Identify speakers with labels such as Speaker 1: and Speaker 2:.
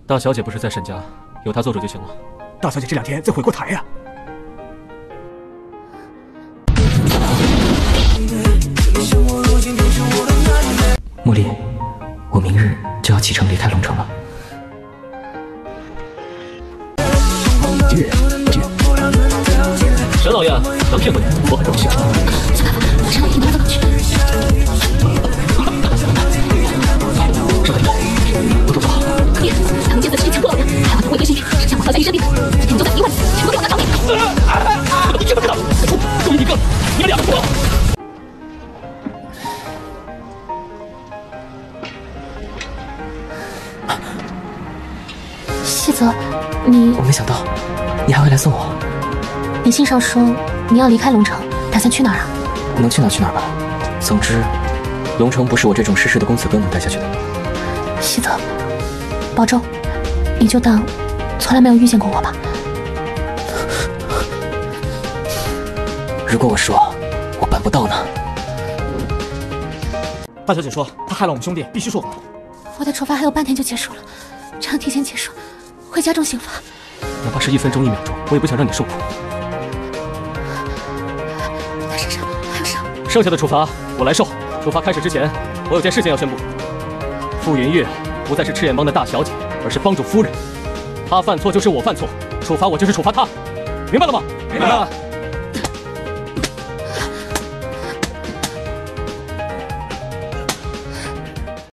Speaker 1: 大小姐不是在沈家，有她做主就行了。
Speaker 2: 大小姐这2天在回过台呀。
Speaker 3: 茉莉，我明日就要启程离开龙城了。
Speaker 1: 沈老爷，能骗过你，我很荣幸。
Speaker 4: 想办法把沈老爷引到走廊去。
Speaker 3: 少爷，我做不好。
Speaker 4: 爹，他们监测器抢不老人，还要通过电视剧摄像广告在你身边，今天就在1万里，全部给我拿找你！
Speaker 1: 你怎么知道？就你一个，你们2个错了。
Speaker 4: 谢泽，你……
Speaker 3: 我没想到你还会来送我。
Speaker 4: 你信上说你要离开龙城，打算去哪儿啊？
Speaker 3: 能去哪儿去哪儿吧。总之，龙城不是我这种世事的公子哥能待下去的。
Speaker 4: 希泽，保重，你就当从来没有遇见过我吧。
Speaker 3: 如果我说我办不到呢？
Speaker 2: 大小姐说她害了我们兄弟，必须受罚。
Speaker 4: 我的处罚还有半天就结束了，这样提前结束会加重刑罚。
Speaker 1: 哪怕是1分钟1秒钟，我也不想让你受苦。
Speaker 4: 他身上还有伤，
Speaker 1: 剩下的处罚我来受。处罚开始之前，我有件事情要宣布：傅云月不再是赤焰帮的大小姐，而是帮主夫人。她犯错就是我犯错，处罚我就是处罚她，明白了吗？
Speaker 2: 明白了。